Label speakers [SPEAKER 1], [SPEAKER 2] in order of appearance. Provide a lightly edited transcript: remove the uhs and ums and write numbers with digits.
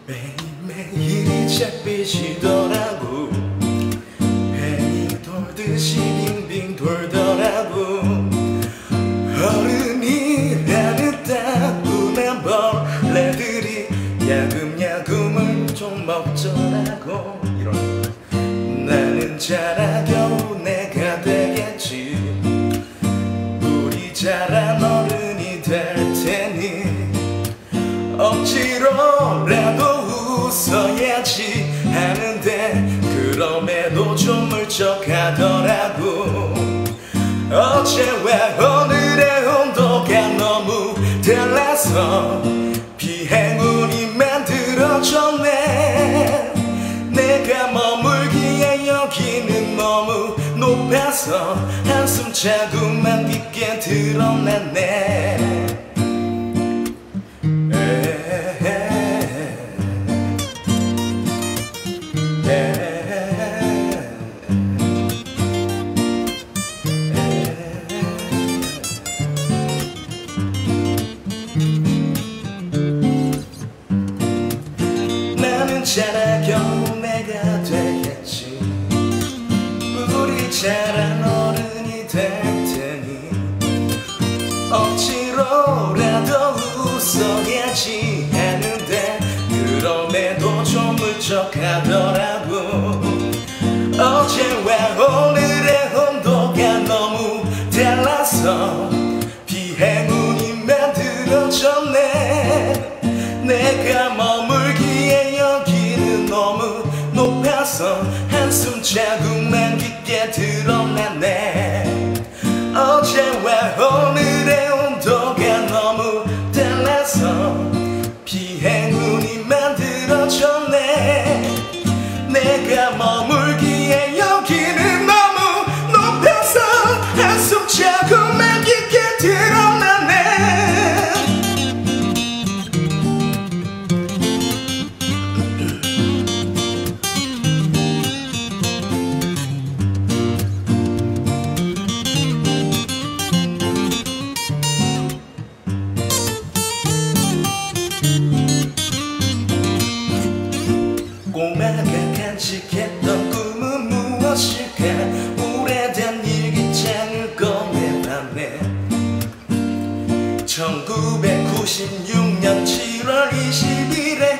[SPEAKER 1] 매일매일이 잿빛이더라고. 뱀이 돌듯이 빙빙 돌더라고. 어른이라는 따분한 벌레들이 야금야금을 좀 먹더라고. 나는 자라 겨우 내가 되겠지. 우리 자란 어른이 될 테니 억지로라도 웃어야지 하는데 그럼에도 좀 울적하더라고. 어제와 오늘의 온도가 너무 달라서 비행운이 만들어졌네. 내가 머물기에 여기는 너무 높아서 한숨 자꾸만 깊게 드러났네. 나는 자라 겨우 내가 되겠지. 우리 자란 어른이 될 테니 억지로라도 웃어야지 하는데 그럼에도 좀 울적하더라고. 어제와 오늘의 온도가 너무 달라서 비행운이 만들어졌네. 내가 머물기에 여기는 너무 높아서 한숨 자국만 깊게 드러났네. 어제와 오늘의 온도가 너무 달라서 비행운이 만들어졌네. 내가 머물기에 여기는 너무 높아서 한숨 자국만 깊게 드러났네. 꼬마가 간직했던 꿈은 무엇일까? 오래된 일기장을 꺼내봤네. 1996년 7월 20일에